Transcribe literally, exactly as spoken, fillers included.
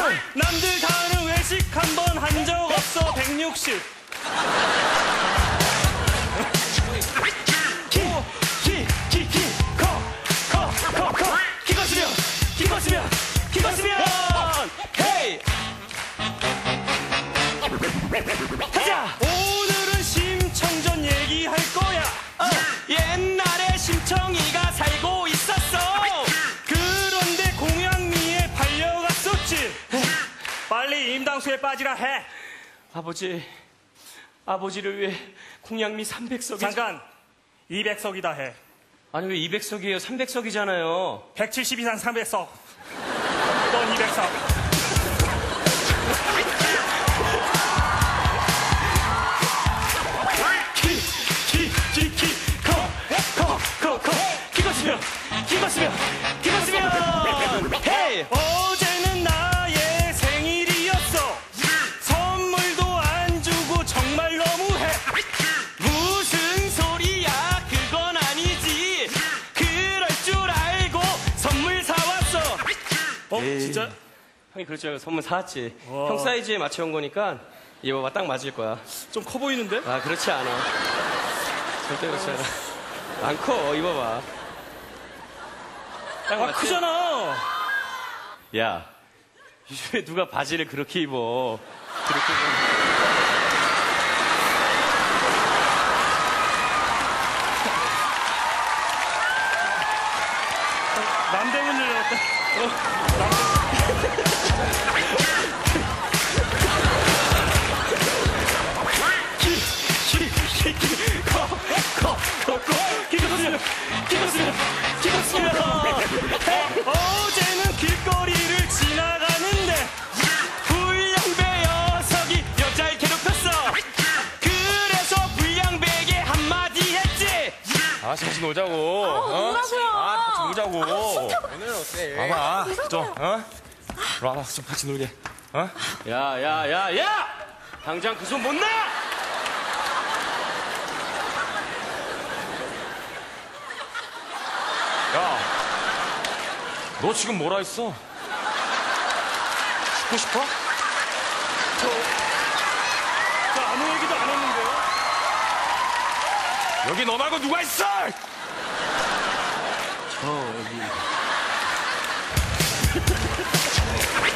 남들 다 하는 외식 한 번 한 적 없어 백육십. 키, 키, 키, 키, 커, 커, 커, 커. 키 컸으면, 키 컸으면, 키 컸으면. 헤이. 가자. 오늘은 심청전 얘기할 거야. 어. 옛날에 심청이가 살고 있었어. 그런데 공양미에 팔려갔었지. 빨리 임당수에 빠지라 해. 아버지, 아버지를 위해 공양미 삼백 석이... 잠깐, 이백 석이다 해. 아니 왜 이백 석이에요? 삼백 석이잖아요. 백칠십 이상 삼백 석. 넌 이백 석. 키, 키, 키, 키, 커, 커, 커, 커. 키 컸으면, 키 컸으면, 키 컸으면. 헤이! 어제는 나의 생일이었어. 선물도 안 주고 정말 너무해. 무슨 소리야? 그건 아니지. 그럴 줄 알고 선물 사왔어. 어? 에이. 진짜? 형이 그럴 줄 알고 선물 사왔지. 와. 형 사이즈에 맞춰온 거니까 얘 봐봐, 딱 맞을 거야. 좀 커 보이는데? 아, 그렇지 않아. 절대 그렇지 않아. 안 커, 입어봐. 딱 아, 맞지? 크잖아. 야, 요즘에 누가 바지를 그렇게 입어. 그렇게 입어. 남대문 열렸다. 어, 남대문. 키, 키, 키, 키, 커, 커, 커, 커. 키 컸으면, 키 컸으면, 키 컸으면. 어제는 길거리를 지나가는데 불량배 녀석이 여자를 괴롭혔어. 그래서 불량배에게 한마디 했지. 아, 같이 놀자고. 어? 놀라고요. 아, 같이 놀자고. 오늘 어때? 봐봐, 좀, 어? 이리 와봐, 좀 같이 놀게. 어? 야, 야, 야, 야! 당장 그 손 못 놔! 야, 너 지금 뭐라 했어? 죽고 싶어? 저, 저 아무 얘기도 안 했는데요. 여기 너 말고 누가 있어? 저, 여기.